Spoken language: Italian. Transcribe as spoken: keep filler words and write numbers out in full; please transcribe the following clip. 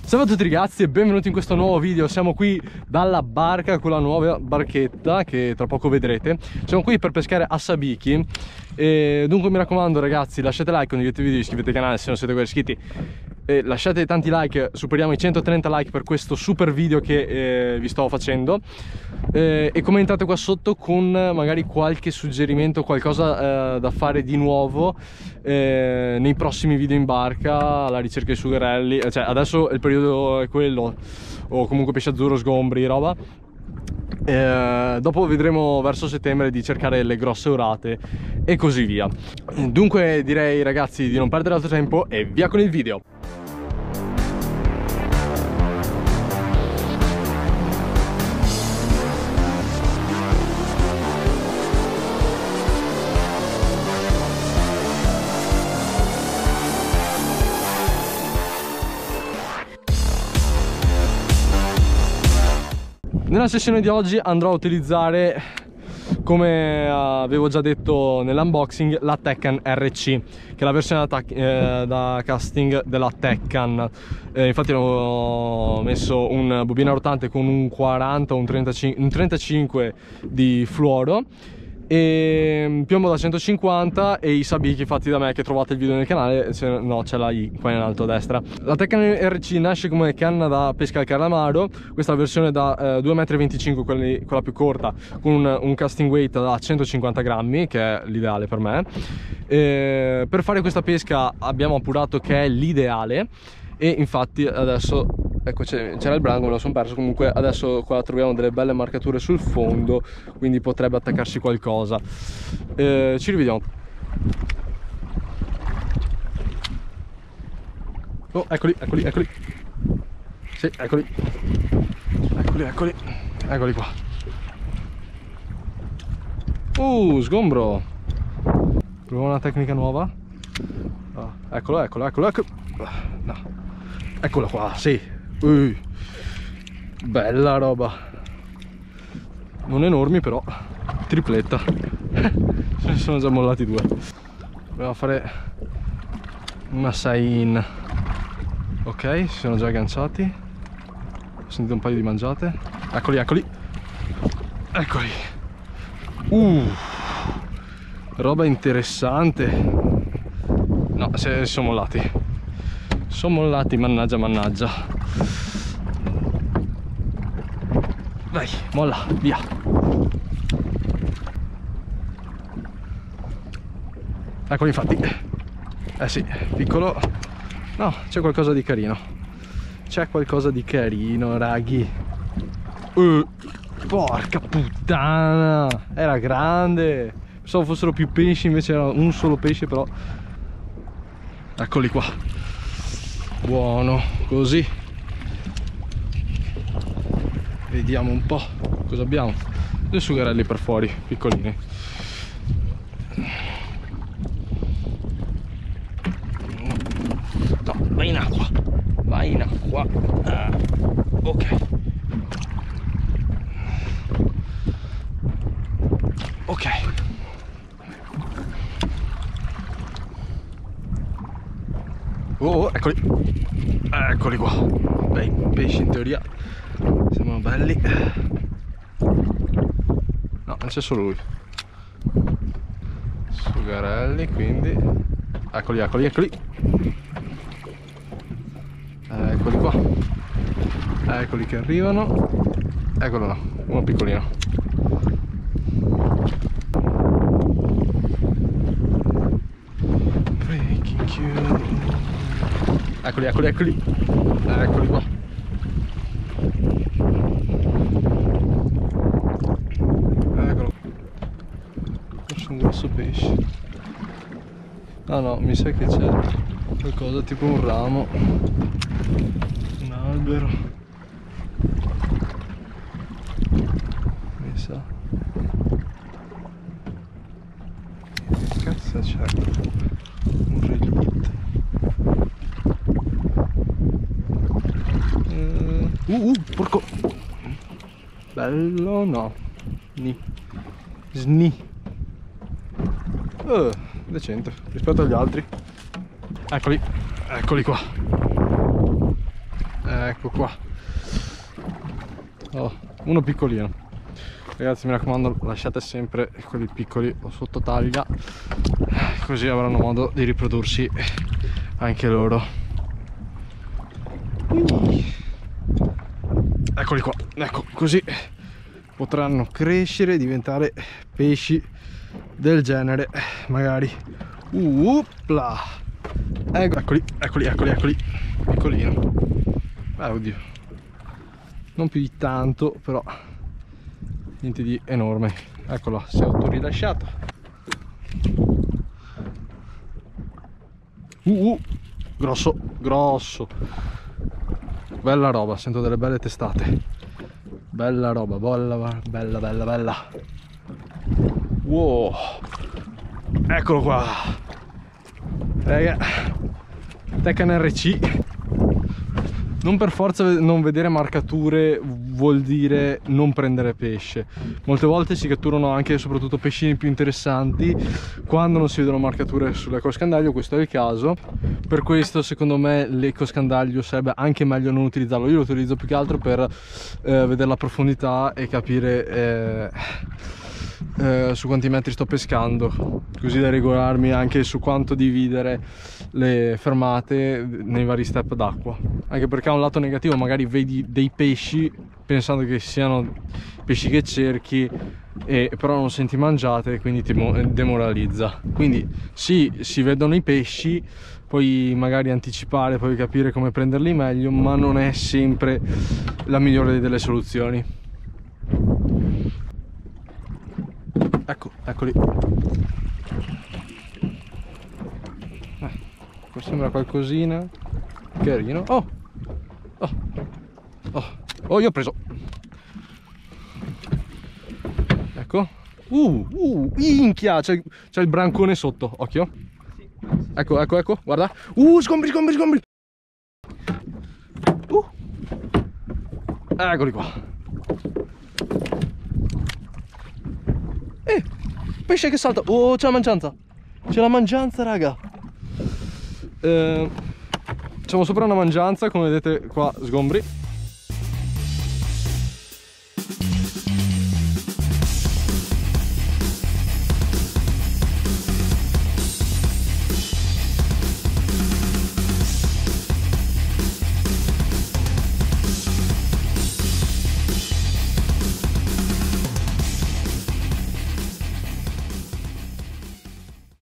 Salve a tutti ragazzi e benvenuti in questo nuovo video. Siamo qui dalla barca con la nuova barchetta che tra poco vedrete. Siamo qui per pescare a Sabiki e dunque mi raccomando ragazzi, lasciate like, condividete il video, iscrivetevi al canale se non siete ancora iscritti e lasciate tanti like. Superiamo i centotrenta like per questo super video che eh, vi sto facendo eh, e commentate qua sotto con magari qualche suggerimento, qualcosa eh, da fare di nuovo eh, nei prossimi video in barca alla ricerca di sugherelli. Cioè adesso il periodo è quello, o comunque pesce azzurro, sgombri, roba. Eh, dopo vedremo verso settembre di cercare le grosse orate e così via. Dunque direi ragazzi di non perdere altro tempo e via con il video. Nella sessione di oggi andrò a utilizzare, come avevo già detto nell'unboxing, la Tekkan R C, che è la versione da, eh, da casting della Tekkan. Eh, infatti ho messo un bobina rotante con un quaranta o un trentacinque, un trentacinque di fluoro e piombo da centocinquanta e i sabiki fatti da me, che trovate il video nel canale, se no c'è la i qua in alto a destra. La Tekkan R C nasce come canna da pesca al calamaro. Questa è la versione da eh, due virgola venticinque metri, quelli, quella più corta, con un, un casting weight da centocinquanta grammi, che è l'ideale per me. E per fare questa pesca abbiamo appurato che è l'ideale e infatti adesso ecco c'era il branco, me lo sono perso. Comunque adesso qua troviamo delle belle marcature sul fondo, quindi potrebbe attaccarsi qualcosa. Eh, ci rivediamo. Oh, eccoli, eccoli, eccoli. Sì, eccoli. Eccoli, eccoli. Eccoli qua. Uh, sgombro. Proviamo una tecnica nuova. Oh, eccolo, eccolo, eccolo, eccolo. No. Eccolo qua, sì. Uh, bella roba, non enormi però, tripletta. Se ne sono già mollati due. Proviamo a fare una sei in. Ok, si sono già agganciati. Ho sentito un paio di mangiate. Eccoli, eccoli. Eccoli. Uh, roba interessante. No, si sono mollati. Sono mollati, mannaggia, mannaggia. Dai, molla, via. Eccoli infatti. Eh sì, piccolo. No, c'è qualcosa di carino. C'è qualcosa di carino, raghi. Uh, porca puttana. Era grande. Pensavo fossero più pesci, invece era un solo pesce però. Eccoli qua. Buono, così. Vediamo un po' cosa abbiamo. Due sugherelli per fuori, piccolini. No, vai in acqua. Vai in acqua. Ah, ok. Ok. Oh, eccoli. Eccoli qua. Bei pesci in teoria. Sembrano belli. No, non c'è solo lui. Sugherelli, quindi. Eccoli, eccoli, eccoli. Eccoli qua. Eccoli che arrivano. Eccolo là, uno piccolino. Breaking cue. Eccoli, eccoli, eccoli. Eccoli qua. Un grosso pesce. Ah no, mi sa che c'è qualcosa tipo un ramo, un albero, mi sa. Che cazzo c'è? Un relitto. Uh, uh, uh, porco. Bello, no. Ni. Sni. Uh, decente rispetto agli altri. Eccoli, eccoli qua. ecco qua. Oh, uno piccolino. Ragazzi, mi raccomando, lasciate sempre quelli piccoli o sotto taglia, così avranno modo di riprodursi anche loro. Eccoli qua, ecco, così potranno crescere e diventare pesci del genere, magari. Upla. Ecco, eccoli, eccoli, eccoli, eccoli, piccolino. Eh, oddio, non più di tanto, però niente di enorme. Eccolo, si è autorilasciato. Uh, uh, grosso, grosso. Bella roba, sento delle belle testate. Bella roba, bella, bella, bella, bella. Wow, eccolo qua, raga. Teccan R C. Non per forza non vedere marcature vuol dire non prendere pesce. Molte volte si catturano anche e soprattutto pescini più interessanti quando non si vedono marcature sull'ecoscandaglio. Questo è il caso. Per questo secondo me l'ecoscandaglio sarebbe anche meglio non utilizzarlo. Io lo utilizzo più che altro per eh, vedere la profondità e capire eh, eh, su quanti metri sto pescando, così da regolarmi anche su quanto dividere le fermate nei vari step d'acqua. Anche perché ha un lato negativo, magari vedi dei pesci pensando che siano pesci che cerchi, e però non senti mangiate e quindi ti demoralizza. Quindi sì, si vedono i pesci, puoi magari anticipare, puoi capire come prenderli meglio, ma non è sempre la migliore delle soluzioni. Ecco, eccoli. Eh, qua sembra qualcosina. Carino. Oh! Oh! Oh! Oh, io ho preso! Ecco. Uh! Uh! Minchia! C'è il brancone sotto, occhio. Ecco, ecco, ecco, guarda. Uh! Sgombri, sgombri, sgombri! Uh! Eccoli qua. Eh! Pesce che salta! Oh, c'è la mangianza! C'è la mangianza, raga! Eh, siamo sopra una mangianza, come vedete qua, sgombri.